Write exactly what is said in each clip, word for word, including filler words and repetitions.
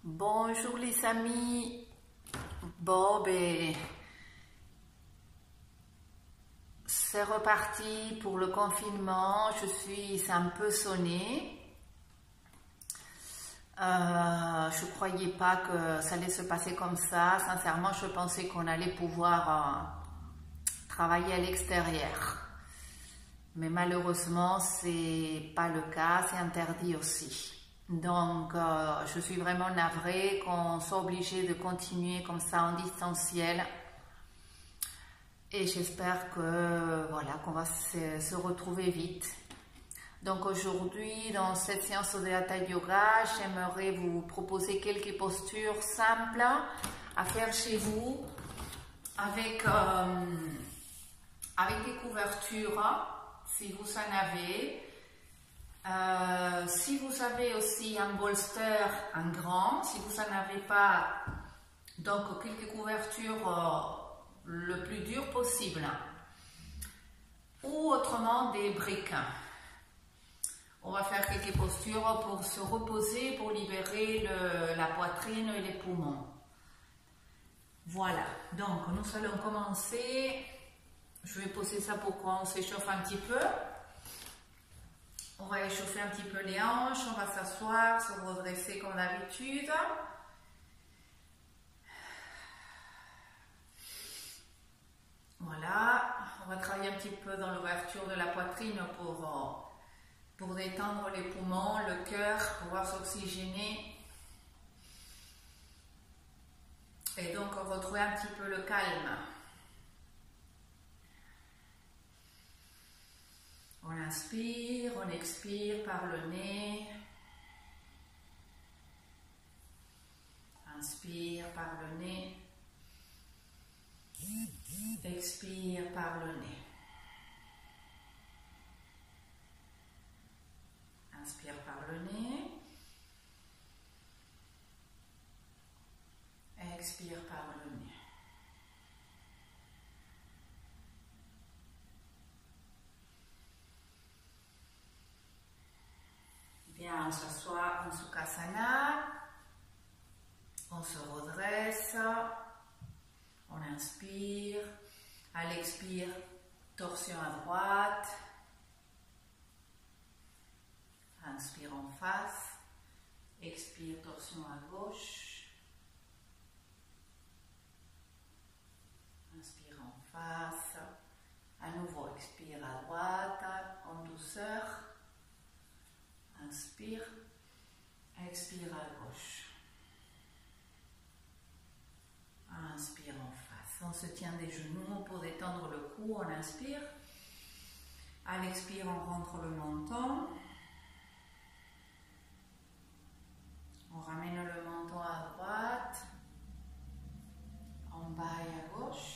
Bonjour les amis. Bon, ben, c'est reparti pour le confinement. Je suis un peu sonnée. Euh, je ne croyais pas que ça allait se passer comme ça. Sincèrement, je pensais qu'on allait pouvoir euh, travailler à l'extérieur. Mais malheureusement, c'est pas le cas. C'est interdit aussi. Donc, euh, je suis vraiment navrée qu'on soit obligé de continuer comme ça en distanciel. Et j'espère que voilà, qu'on va se, se retrouver vite. Donc aujourd'hui, dans cette séance de Hatha Yoga, j'aimerais vous proposer quelques postures simples à faire chez vous avec, euh, avec des couvertures, si vous en avez. Euh, si vous avez aussi un bolster, un grand, si vous n'en avez pas, donc quelques couvertures euh, le plus dur possible, ou autrement des briques. On va faire quelques postures pour se reposer, pour libérer le, la poitrine et les poumons. Voilà, donc nous allons commencer. Je vais poser ça pour qu'on s'échauffe un petit peu. On va échauffer un petit peu les hanches, on va s'asseoir, se redresser comme d'habitude. Voilà, on va travailler un petit peu dans l'ouverture de la poitrine pour, pour détendre les poumons, le cœur, pouvoir s'oxygéner. Et donc retrouver un petit peu le calme. On inspire, on expire par le nez. Inspire par le nez. Expire par le nez. Inspire par le nez. Expire par le nez. Bien, on s'assoit en Sukhasana, on se redresse, on inspire, à l'expire, torsion à droite, inspire en face, expire, torsion à gauche, inspire en face, à nouveau expire à droite, en douceur. Inspire, expire à gauche. Inspire en face. On se tient des genoux pour détendre le cou. On inspire. À l'expire, on rentre le menton. On ramène le menton à droite. En bas et à gauche.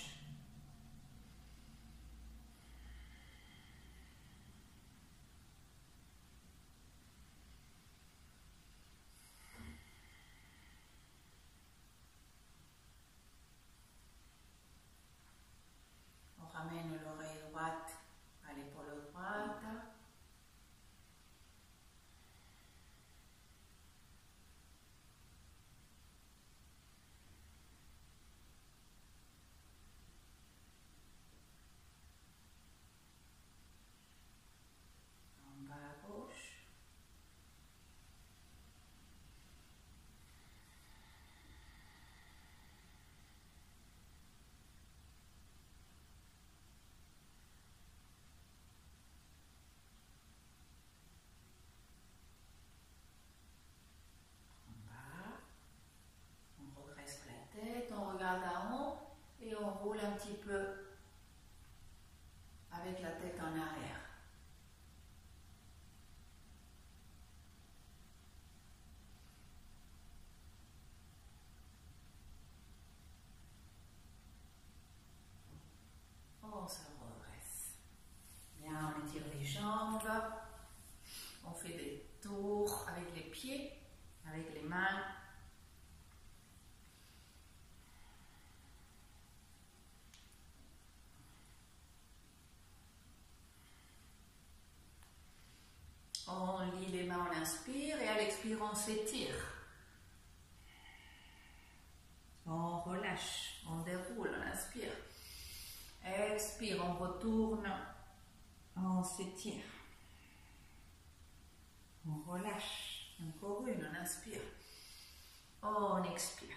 Ramène l'oreille droite à l'épaule droite. En bas à gauche. Un petit peu avec la tête en arrière. On se redresse. Bien, on étire les jambes. On fait des tours avec les pieds, avec les mains. On lie les mains, on inspire et à l'expire, on s'étire. On relâche, on déroule, on inspire. Expire, on retourne. On s'étire. On relâche. Encore une, on inspire. On expire.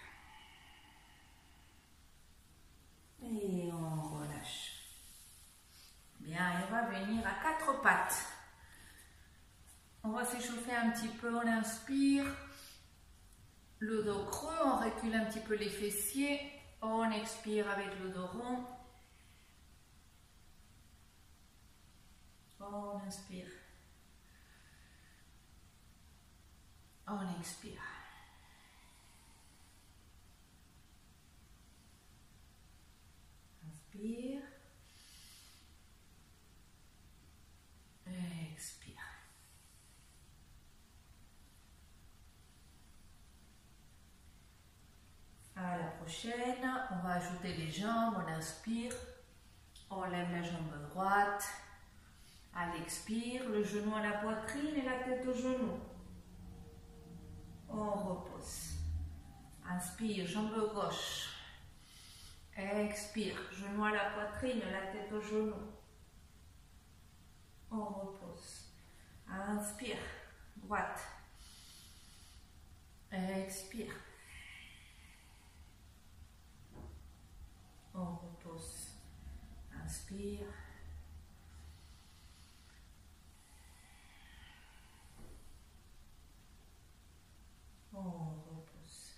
Et on relâche. Bien, et on va venir à quatre pattes. On va s'échauffer un petit peu, on inspire. Le dos creux, on recule un petit peu les fessiers. On expire avec le dos rond. On inspire. On expire. Inspire. Expire. À la prochaine, on va ajouter les jambes. On inspire. On lève la jambe droite. À l'expire, le genou à la poitrine et la tête au genou. On repose. Inspire, jambe gauche. Expire, genou à la poitrine, la tête au genou. On repose. Inspire, droite. Expire. On repose. Inspire. On repose.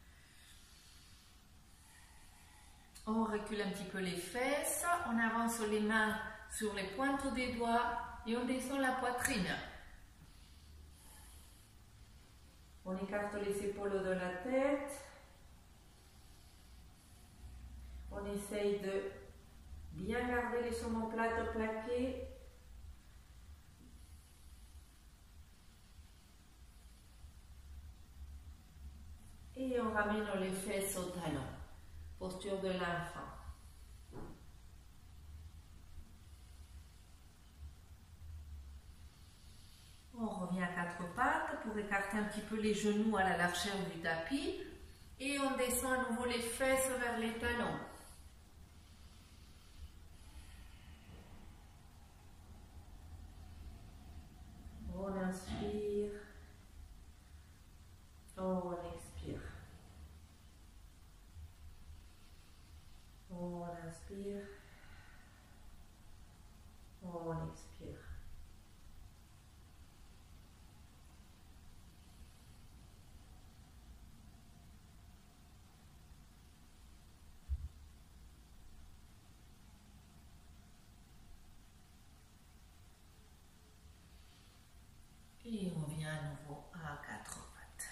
On recule un petit peu les fesses, on avance les mains sur les pointes des doigts et on descend la poitrine. On écarte les épaules de la tête. On essaye de bien garder les omoplates plaquées. Et on ramène les fesses au talon. Posture de l'enfant. On revient à quatre pattes pour écarter un petit peu les genoux à la largeur du tapis. Et on descend à nouveau les fesses vers les talons. On inspire. On expire. On inspire. On expire. Et on vient à nouveau à quatre pattes.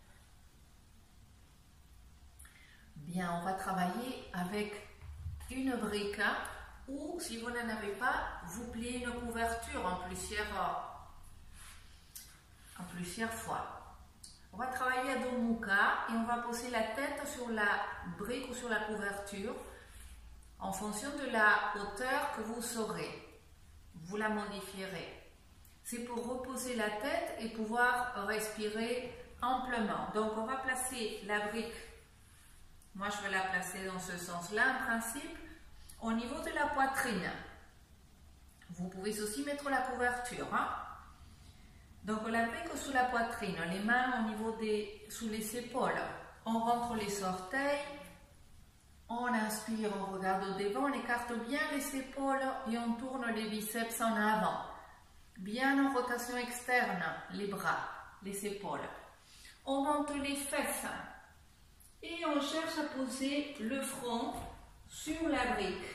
Bien, on va travailler avec une brique ou si vous n'en avez pas, vous pliez une couverture en plusieurs, en plusieurs fois. On va travailler à Adho Mukha et on va poser la tête sur la brique ou sur la couverture en fonction de la hauteur que vous aurez. Vous la modifierez. C'est pour reposer la tête et pouvoir respirer amplement. Donc on va placer la brique, moi je vais la placer dans ce sens-là en principe, au niveau de la poitrine. Vous pouvez aussi mettre la couverture. Hein? Donc la brique sous la poitrine, les mains au niveau des, sous les épaules. On rentre les orteils, on inspire, on regarde au devant, on écarte bien les épaules et on tourne les biceps en avant. Bien en rotation externe, les bras, les épaules. On monte les fesses et on cherche à poser le front sur la brique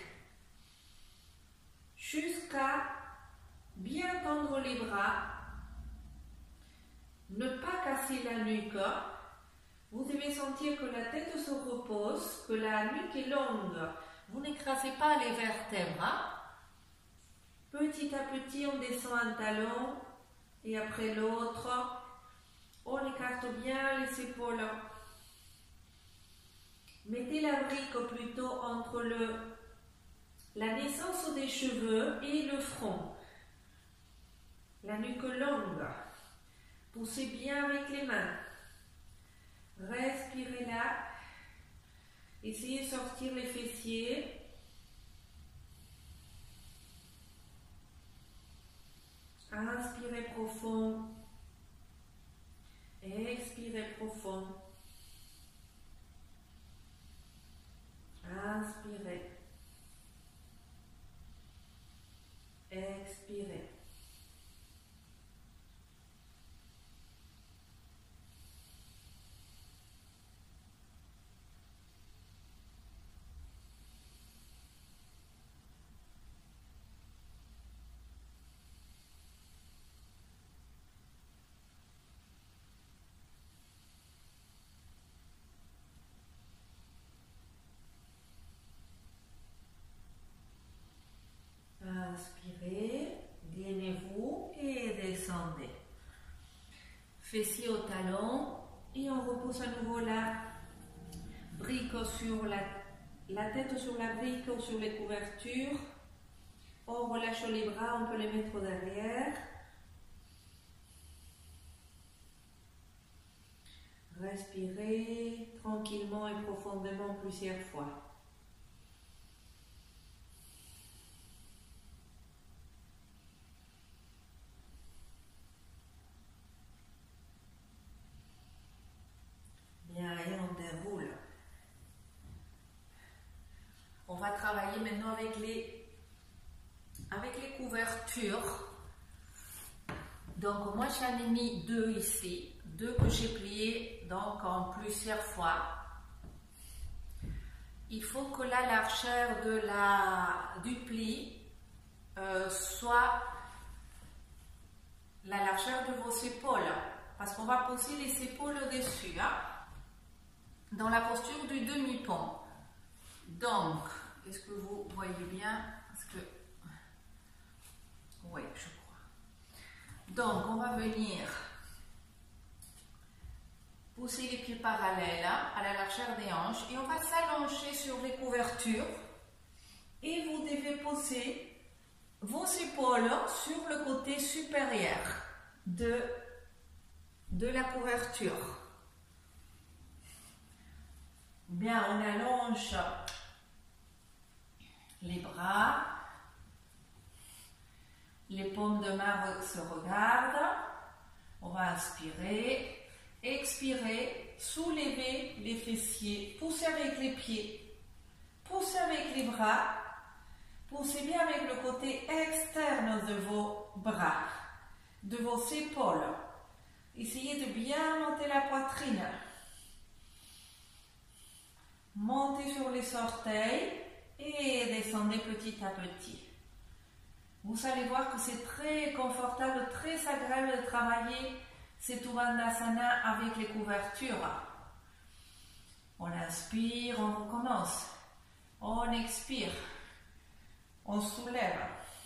jusqu'à bien tendre les bras, ne pas casser la nuque. Vous devez sentir que la tête se repose, que la nuque est longue. Vous n'écrasez pas les vertèbres. Petit à petit, on descend un talon et après l'autre, on écarte bien les épaules. Mettez la brique plutôt entre le, la naissance des cheveux et le front. La nuque longue. Poussez bien avec les mains. Respirez là. Essayez de sortir les fessiers. Inspirez profond. Expirez profond. Inspirez. Expirez. Inspirez, gainez-vous et descendez. Fessiers au talon et on repousse à nouveau la brique sur la, la tête sur la brique ou sur les couvertures. On relâche les bras, on peut les mettre derrière. Respirez tranquillement et profondément plusieurs fois. Bien, et on déroule. On va travailler maintenant avec les, avec les couvertures. Donc moi j'en ai mis deux ici, deux que j'ai pliés donc en plusieurs fois. Il faut que la largeur de la, du pli euh, soit la largeur de vos épaules, parce qu'on va poser les épaules au-dessus, hein, dans la posture du demi-pont. Donc, est-ce que vous voyez bien? Parce que, oui, je crois. Donc, on va venir pousser les pieds parallèles hein, à la largeur des hanches et on va s'allonger sur les couvertures et vous devez poser vos épaules sur le côté supérieur de, de la couverture. Bien, on allonge les bras, les paumes de main se regardent, on va inspirer, expirer, soulever les fessiers, pousser avec les pieds, pousser avec les bras, poussez bien avec le côté externe de vos bras, de vos épaules. Essayez de bien monter la poitrine. Montez sur les orteils et descendez petit à petit. Vous allez voir que c'est très confortable, très agréable de travailler cet Uttanasana avec les couvertures. On inspire, on recommence. On expire. On soulève.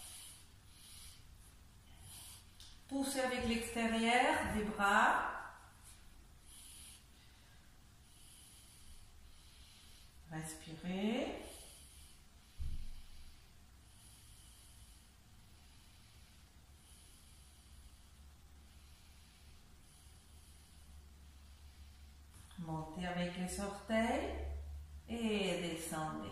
Poussez avec l'extérieur des bras. Respirez. Montez avec les orteils et descendez.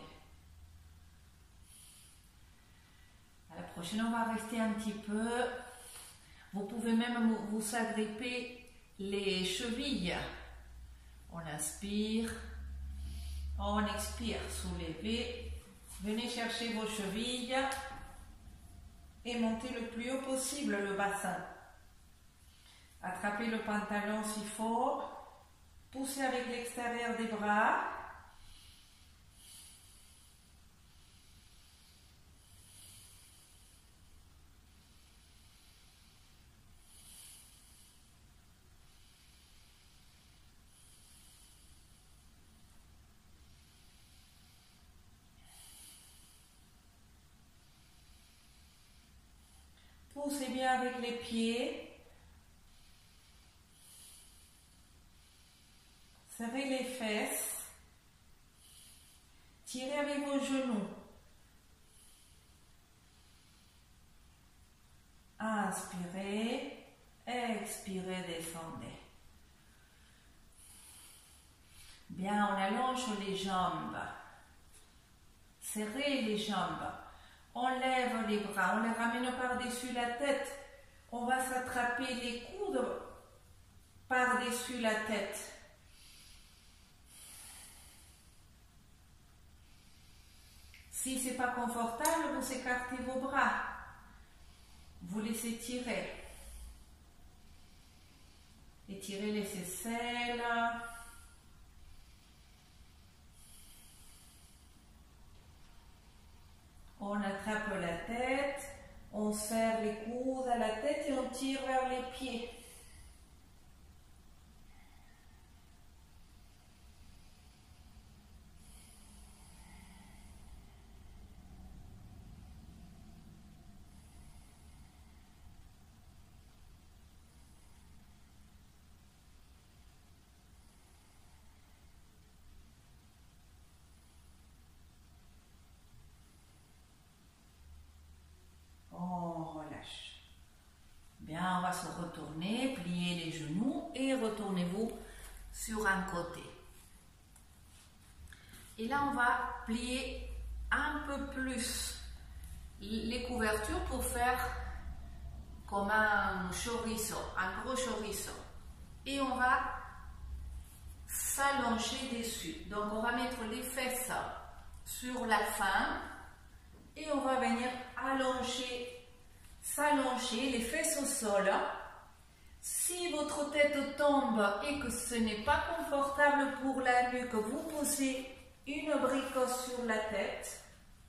À la prochaine, on va rester un petit peu. Vous pouvez même vous agripper les chevilles. On inspire. On expire, soulevez, venez chercher vos chevilles et montez le plus haut possible le bassin. Attrapez le pantalon s'il faut, poussez avec l'extérieur des bras. Poussez bien avec les pieds. Serrez les fesses. Tirez avec vos genoux. Inspirez, expirez, descendez. Bien, on allonge les jambes. Serrez les jambes. On lève les bras, on les ramène par-dessus la tête. On va s'attraper les coudes par-dessus la tête. Si ce n'est pas confortable, vous écartez vos bras. Vous laissez tirer. Étirez les aisselles. On attrape la tête, on serre les coudes à la tête et on tire vers les pieds. Bien, on va se retourner, plier les genoux et retournez-vous sur un côté. Et là, on va plier un peu plus les couvertures pour faire comme un chorizo, un gros chorizo. Et on va s'allonger dessus. Donc, on va mettre les fesses sur la fin et on va venir allonger s'allonger, les fesses au sol. Si votre tête tombe et que ce n'est pas confortable pour la nuque, vous posez une brique sur la tête.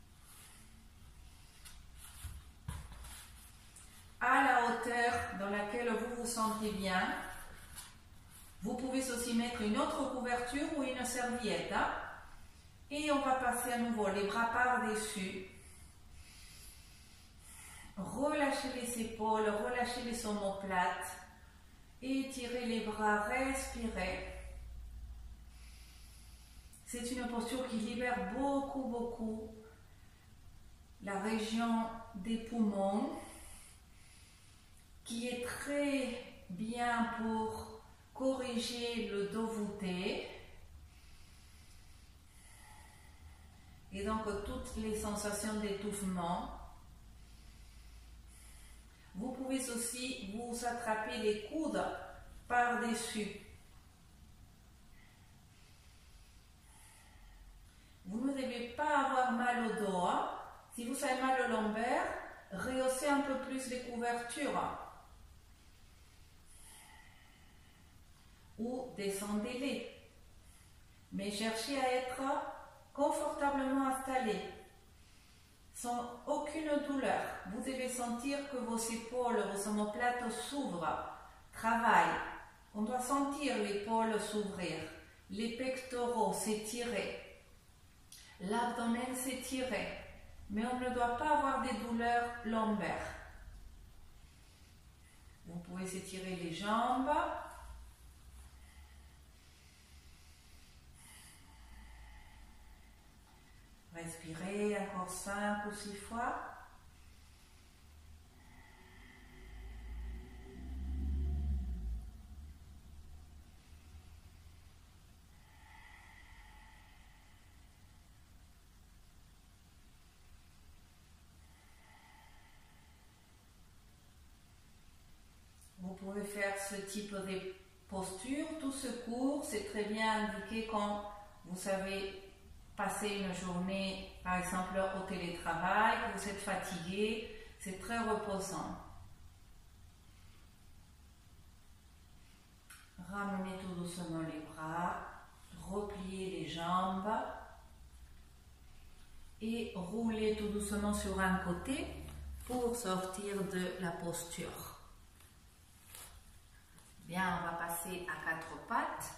À la hauteur dans laquelle vous vous sentez bien. Vous pouvez aussi mettre une autre couverture ou une serviette. Et on va passer à nouveau les bras par-dessus. Relâchez les épaules, relâchez les omoplates, étirez les bras, respirez. C'est une posture qui libère beaucoup, beaucoup la région des poumons, qui est très bien pour corriger le dos voûté. Et donc toutes les sensations d'étouffement. Vous pouvez aussi vous attraper les coudes par-dessus. Vous ne devez pas avoir mal au dos. Hein? Si vous avez mal au lombaire, rehaussez un peu plus les couvertures. Ou descendez-les. Mais cherchez à être confortablement installé. Sans aucune douleur. Vous devez sentir que vos épaules, vos omoplates s'ouvrent, travaillent. On doit sentir l'épaule s'ouvrir, les pectoraux s'étirer, l'abdomen s'étirer, mais on ne doit pas avoir des douleurs lombaires. Vous pouvez s'étirer les jambes. Respirez encore cinq ou six fois. Vous pouvez faire ce type de posture. Tout ce cours, c'est très bien indiqué quand vous savez passer une journée, par exemple au télétravail, que vous êtes fatigué, c'est très reposant. Ramenez tout doucement les bras, repliez les jambes et roulez tout doucement sur un côté pour sortir de la posture. Bien, on va passer à quatre pattes.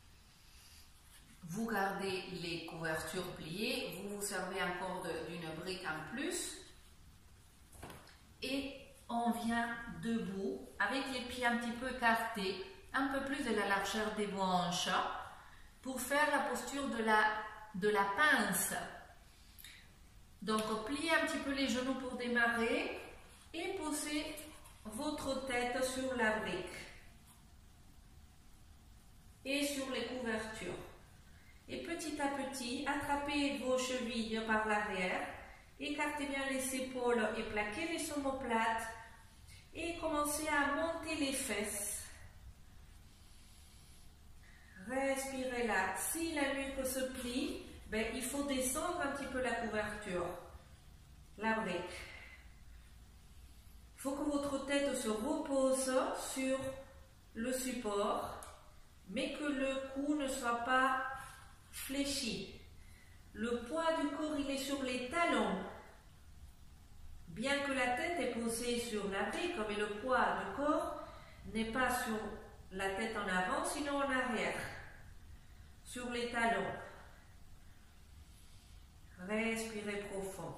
Vous gardez les couvertures pliées, vous vous servez encore d'une brique en plus et on vient debout avec les pieds un petit peu écartés, un peu plus de la largeur des hanches pour faire la posture de la, de la pince. Donc pliez un petit peu les genoux pour démarrer et posez votre tête sur la brique et sur les couvertures. petit à petit, attrapez vos chevilles par l'arrière, écartez bien les épaules et plaquez les omoplates et commencez à monter les fesses. Respirez là. Si la nuque se plie, ben, il faut descendre un petit peu la couverture, la brique. Il faut que votre tête se repose sur le support, mais que le cou ne soit pas fléchi. Le poids du corps, il est sur les talons. Bien que la tête est posée sur la brique, mais le poids du corps n'est pas sur la tête en avant, sinon en arrière. Sur les talons. Respirez profond.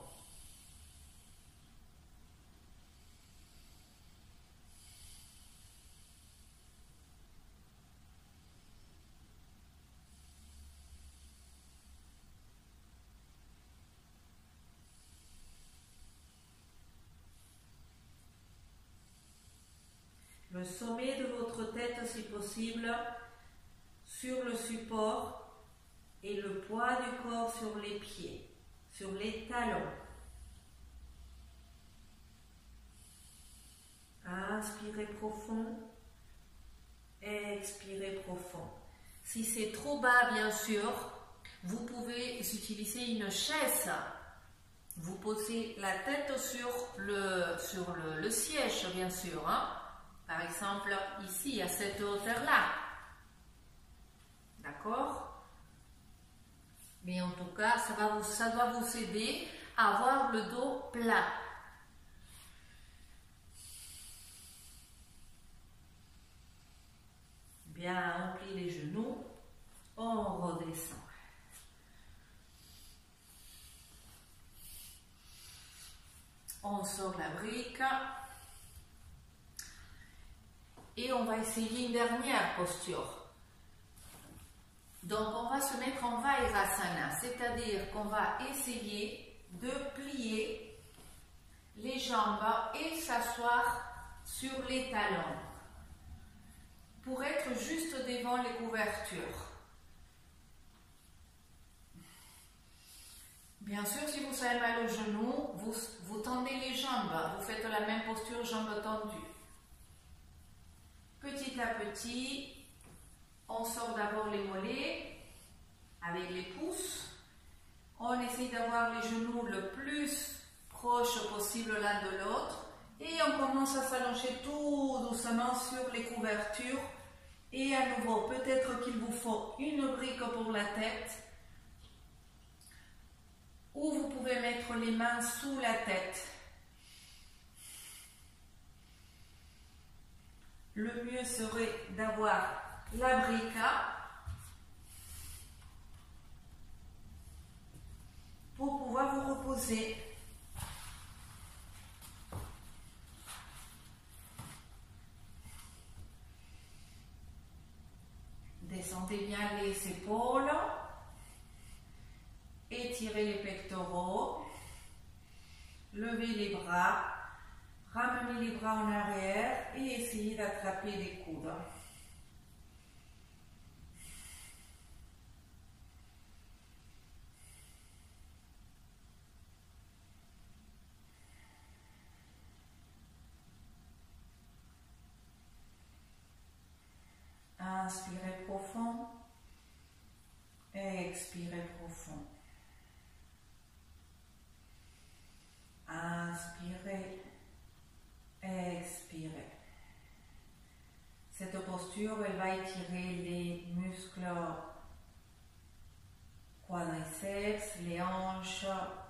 Le sommet de votre tête, si possible, sur le support et le poids du corps sur les pieds, sur les talons. Inspirez profond, expirez profond. Si c'est trop bas, bien sûr, vous pouvez utiliser une chaise. Vous posez la tête sur le, sur le, le siège, bien sûr. Hein? Par exemple, ici, à cette hauteur-là. D'accord? Mais en tout cas, ça, va vous, ça doit vous aider à avoir le dos plat. Bien, on plie les genoux, on redescend. On sort la brique. Et on va essayer une dernière posture. Donc, on va se mettre en Vairasana, c'est-à-dire qu'on va essayer de plier les jambes et s'asseoir sur les talons pour être juste devant les couvertures. Bien sûr, si vous avez mal au genou, vous, vous tendez les jambes, vous faites la même posture, jambes tendues. Petit à petit, on sort d'abord les mollets avec les pouces. On essaie d'avoir les genoux le plus proches possible l'un de l'autre. Et on commence à s'allonger tout doucement sur les couvertures. Et à nouveau, peut-être qu'il vous faut une brique pour la tête. Ou vous pouvez mettre les mains sous la tête. Le mieux serait d'avoir la brique pour pouvoir vous reposer. Descendez bien les épaules, étirez les pectoraux, levez les bras. Ramenez les bras en arrière et essayez d'attraper les coudes. Inspirez profond, expirez profond. Inspirez. Expirez. Cette posture, elle va étirer les muscles quadriceps, les hanches.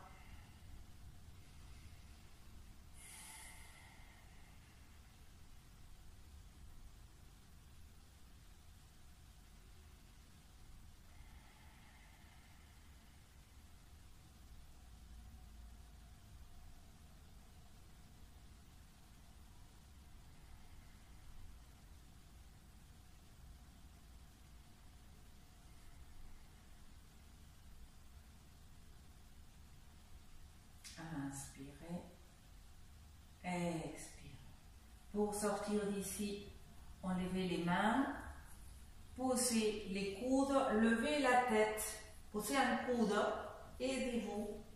Inspirez, expirez. Pour sortir d'ici, enlevez les mains, posez les coudes, levez la tête Posez un coude, aidez-vous